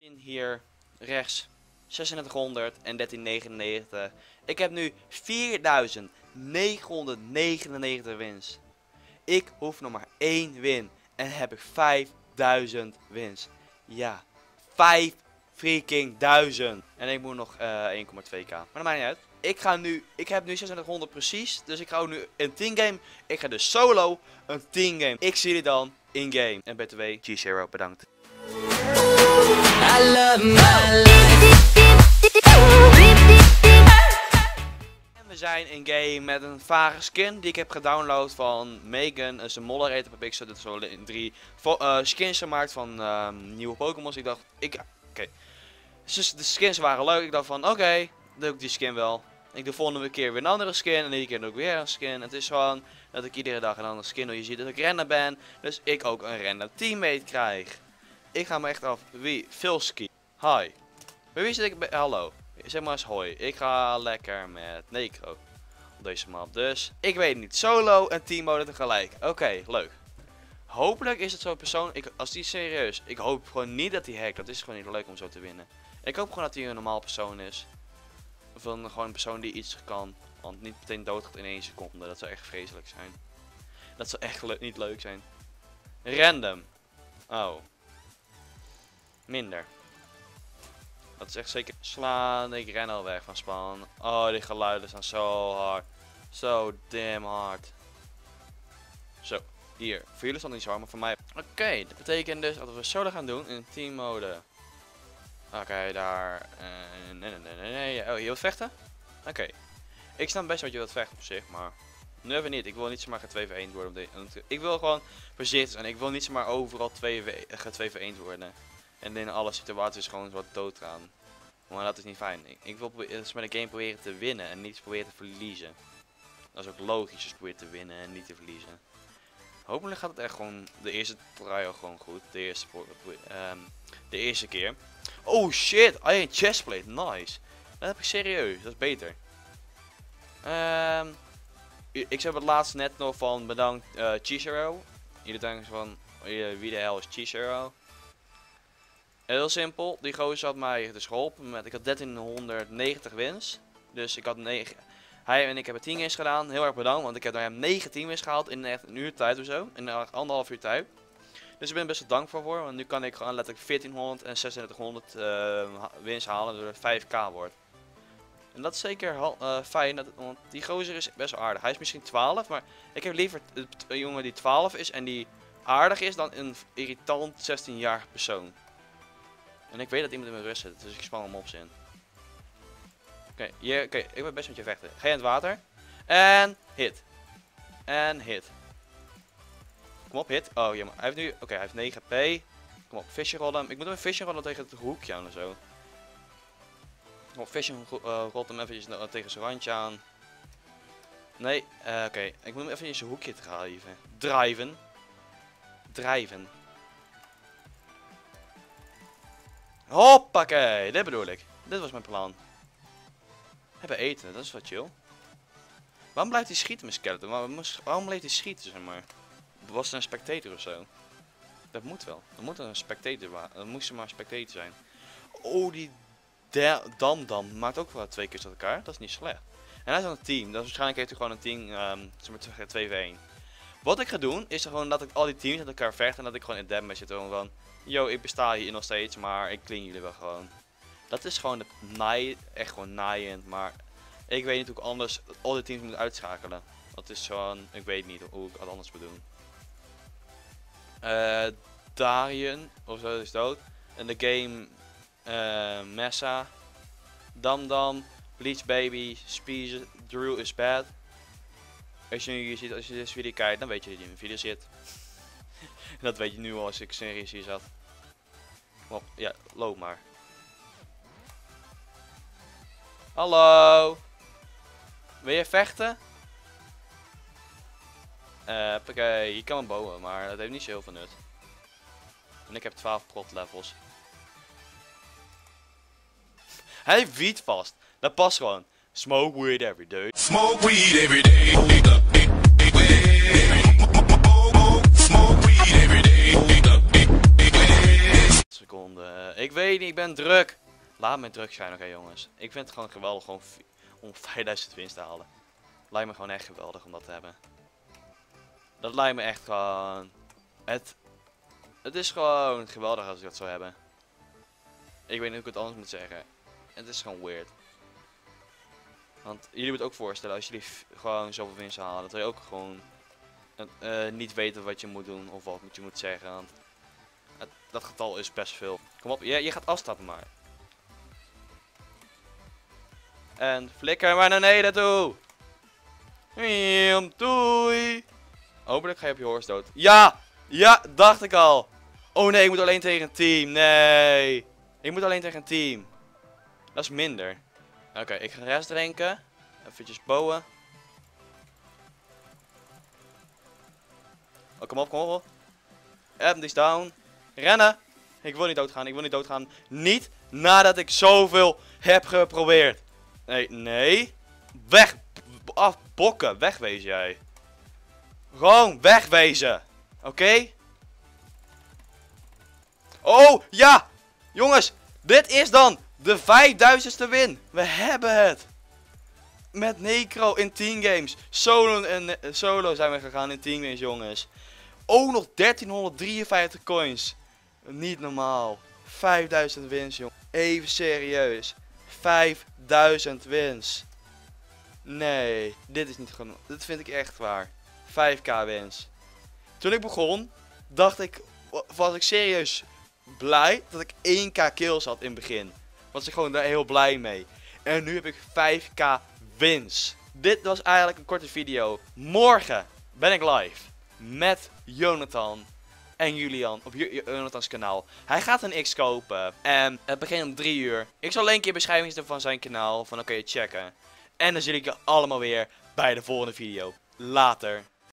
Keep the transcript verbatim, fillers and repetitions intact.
In hier rechts zesentwintighonderd en dertien negenennegentig. Ik heb nu vierduizend negenhonderdnegenennegentig wins. Ik hoef nog maar één win en heb ik vijfduizend wins. Ja, vijf freaking duizend. En ik moet nog uh, één komma twee k. Maar dat maakt niet uit. Ik ga nu, ik heb nu zesentwintighonderd precies. Dus ik ga nu een team game. Ik ga dus solo een team game. Ik zie jullie dan in game. En B T W, G Zero, bedankt. I love my life. En we zijn in game met een vage skin die ik heb gedownload van Megan. Dat is een moderator op Pixel. Dit is zo drie uh, skins gemaakt van uh, nieuwe Pokémon's. Ik dacht, ik, oké. Okay. Dus de skins waren leuk. Ik dacht van, oké, okay, doe ik die skin wel. Ik doe volgende keer weer een andere skin. En iedere keer doe ik weer een skin. Het is gewoon dat ik iedere dag een andere skin doe. Je ziet dat ik renner ben. Dus ik ook een renner teammate krijg. Ik ga me echt af. Wie? Filski. Hi. Bij wie zit ik bij? Hallo. Zeg maar eens hoi. Ik ga lekker met Necro op deze map. Dus ik weet niet. Solo en teammode tegelijk. Oké, okay, leuk. Hopelijk is het zo'n persoon. Ik, als die serieus. Ik hoop gewoon niet dat hij hackt. Dat is gewoon niet leuk om zo te winnen. Ik hoop gewoon dat hij een normaal persoon is. Of een, gewoon een persoon die iets kan. Want niet meteen doodgaat in één seconde. Dat zou echt vreselijk zijn. Dat zou echt le niet leuk zijn. Random. Oh. Minder. Dat is echt zeker slaan. Ik ren al weg van spawn. Oh, die geluiden zijn zo hard. Zo damn hard. Zo, hier. Voor jullie is dat niet zo hard, maar voor mij. Oké, okay, dat betekent dus dat we solo gaan doen in teammode. Oké, okay, daar. Uh, nee, nee, nee, nee, nee. Oh, je wilt vechten? Oké. Okay. Ik snap best wat je wilt vechten op zich, maar nu even niet. Ik wil niet zomaar twee voor één worden. Op de... Ik wil gewoon voorzichtig zijn. Ik wil niet zomaar overal twee voor één worden. En in alle situaties gewoon wat doodgaan. Maar dat is niet fijn. Ik, ik wil dus met de game proberen te winnen en niet proberen te verliezen. Dat is ook logisch, dus proberen te winnen en niet te verliezen. Hopelijk gaat het echt gewoon de eerste trial gewoon goed. De eerste, um, de eerste keer. Oh shit, I een chestplate, nice. Dat heb ik serieus, dat is beter. Um, ik zei het laatst net nog van bedankt uh, Chizero. Jullie denken van uh, wie de hel is Chizero? Heel simpel, die gozer had mij dus geholpen met, ik had dertienhonderdnegentig wins. Dus ik had negen, hij en ik hebben tien games gedaan, heel erg bedankt, want ik heb door hem negentien wins gehaald in echt een uur tijd of zo. In anderhalf uur tijd. Dus ik ben best wel dankbaar voor, want nu kan ik gewoon letterlijk veertienhonderd en zesentwintighonderd uh, wins halen, door het vijf k wordt. En dat is zeker uh, fijn, dat, want die gozer is best wel aardig. Hij is misschien twaalf, maar ik heb liever een jongen die twaalf is en die aardig is dan een irritant zestienjarig persoon. En ik weet dat iemand in mijn rust zit, dus ik span hem op zin. Oké, okay, okay, ik ben best met je vechten. Ga je in het water. En hit. En hit. Kom op, hit. Oh ja, maar hij heeft nu. Oké, okay, hij heeft negen p. Kom op, visje rollen. Ik moet hem een visje rollen tegen het hoekje aan en zo. Kom op, visje uh, rolt hem eventjes uh, tegen zijn randje aan. Nee, uh, oké. Okay. Ik moet hem even in zijn hoekje driven. Driven. Driven. Hoppakee, dit bedoel ik. Dit was mijn plan. Hebben eten, dat is wat chill. Waarom blijft hij schieten met skeleton? Waarom, waarom bleef hij schieten, zeg maar? Was het een spectator of zo? Dat moet wel. Dat moet een spectator waren. Dat moest maar een spectator zijn. Oh, die Dam Dam maakt ook wel twee keer tot elkaar. Dat is niet slecht. En hij is aan een team. Dus waarschijnlijk heeft hij gewoon een team, um, zeg maar twee voor één. Wat ik ga doen, is gewoon dat ik al die teams met elkaar vecht en dat ik gewoon in damage zit. Van, yo, ik besta hier nog steeds, maar ik clean jullie wel gewoon. Dat is gewoon de naai, echt gewoon naaiend, maar ik weet niet hoe ik anders al die teams moet uitschakelen. Dat is gewoon, ik weet niet hoe ik het anders moet doen. Uh, Darien, of zo, is dood. En de game, uh, Messa, Dam Dam, Bleach Baby, Speed, Drew is bad. Als je nu ziet, als je deze video kijkt, dan weet je dat je in een video zit. Dat weet je nu al als ik serieus hier zat. Kom op, ja, loop maar. Hallo. Wil je vechten? Uh, Oké, okay, je kan hem bouwen, maar dat heeft niet zo heel veel nut. En ik heb twaalf prot levels. Hij heeft wiet vast. Dat past gewoon. Smoke weed every day. Smoke weed every day. Seconde. Ik weet niet, ik ben druk. Laat me druk zijn, oké okay, jongens. Ik vind het gewoon geweldig gewoon om vijfduizend winst te halen. Lijkt me gewoon echt geweldig om dat te hebben. Dat lijkt me echt gewoon... Het, het is gewoon geweldig als ik dat zou hebben. Ik weet niet hoe ik het anders moet zeggen. Het is gewoon weird. Want jullie moeten ook voorstellen, als jullie gewoon zoveel winst halen, dat wil je ook gewoon uh, niet weten wat je moet doen of wat je moet zeggen. Want het, dat getal is best veel. Kom op, je, je gaat afstappen maar. En flikker maar naar beneden toe. Doei. Hopelijk ga je op je horse dood. Ja! Ja, dacht ik al. Oh nee, ik moet alleen tegen een team. Nee. Ik moet alleen tegen een team. Dat is minder. Oké, okay, ik ga rest drinken. Eventjes bowen. Oh, kom op, kom op. En die is down. Rennen. Ik wil niet doodgaan, ik wil niet doodgaan. Niet nadat ik zoveel heb geprobeerd. Nee, nee. Weg. Afbokken. Wegwezen jij. Gewoon wegwezen. Oké? Okay? Oh, ja. Jongens, dit is dan de vijfduizendste win. We hebben het. Met Necro in tien games. Solo, en, uh, solo zijn we gegaan in tien games, jongens. Oh, nog dertienhonderddrieënvijftig coins. Niet normaal. vijfduizend wins, jongen. Even serieus. vijfduizend wins. Nee, dit is niet genoeg. Dit vind ik echt waar. vijf k wins. Toen ik begon, dacht ik, was ik serieus blij dat ik één k kills had in het begin. Was ik gewoon daar heel blij mee. En nu heb ik vijf k wins. Dit was eigenlijk een korte video. Morgen ben ik live met Jonathan en Julian op Jonathans kanaal. Hij gaat een X kopen en het begint om drie uur. Ik zal een keer beschrijving zetten van zijn kanaal, van dan kun je checken. En dan zie ik je allemaal weer bij de volgende video. Later.